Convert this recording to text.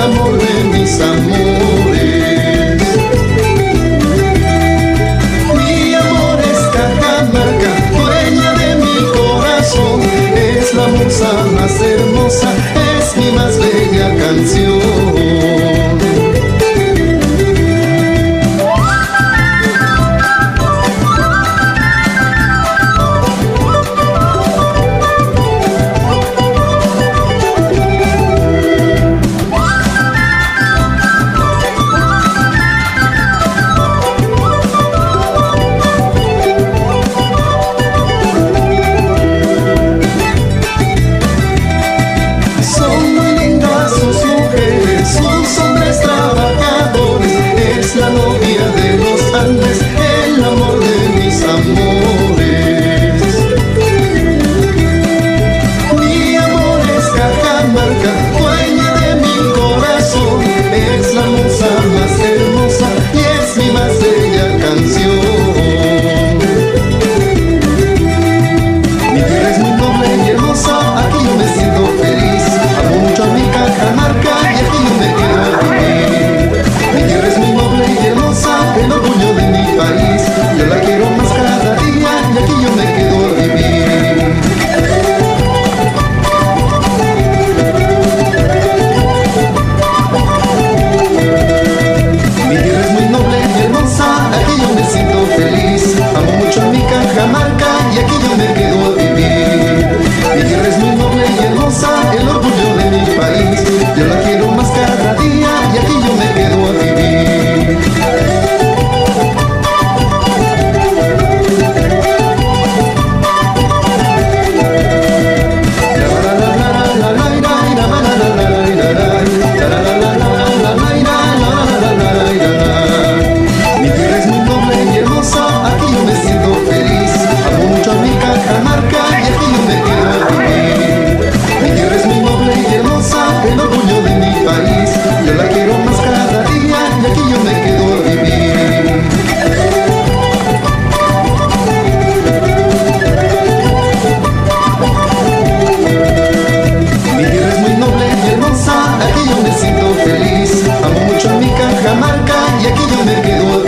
amor de mis amores. Mi amor es Cajamarca, dueña de mi corazón. Es la musa más hermosa, es mi más bella canción. El amor de mis amores. Mi amor es Cajamarca, dueña de mi corazón. Es la musa más hermosa y es mi más bella canción. Mi tierra es muy noble y hermosa, aquí yo me siento feliz. Amo mucho a mi Cajamarca y aquí yo me quiero vivir. Mi tierra es muy noble y hermosa, el orgullo de mi país. Yo la quiero más cada día y aquí yo me quedo a vivir. Mi tierra es muy noble y hermosa, aquí yo me siento feliz. Amo mucho a mi Cajamarca y aquí yo me quedo a vivir. Mi tierra es muy noble y hermosa, el orgullo de mi país. Yo la quiero más cada día y aquí yo me quedo a vivir. Mi tierra es muy noble y hermosa, aquí yo me siento feliz. Amo mucho a mi Cajamarca y aquí yo me quedo a vivir. Mi tierra es muy noble y hermosa, el orgullo de mi país. Yo la quiero más cada día y aquí yo me quedo a vivir. Mi tierra es muy noble y hermosa, aquí yo me siento feliz. Amo mucho a mi Cajamarca y aquí yo me quedo a vivir.